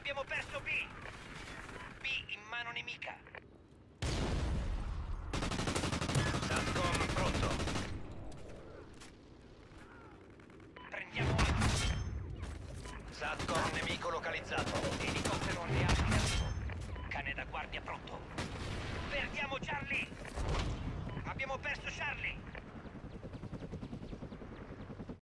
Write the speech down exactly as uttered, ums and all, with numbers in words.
Abbiamo perso B! B in mano nemica! SATCOM pronto! Prendiamo A! SATCOM nemico localizzato! Elicottero alleato in arrivo! Cane da guardia pronto! Perdiamo Charlie! Abbiamo perso Charlie!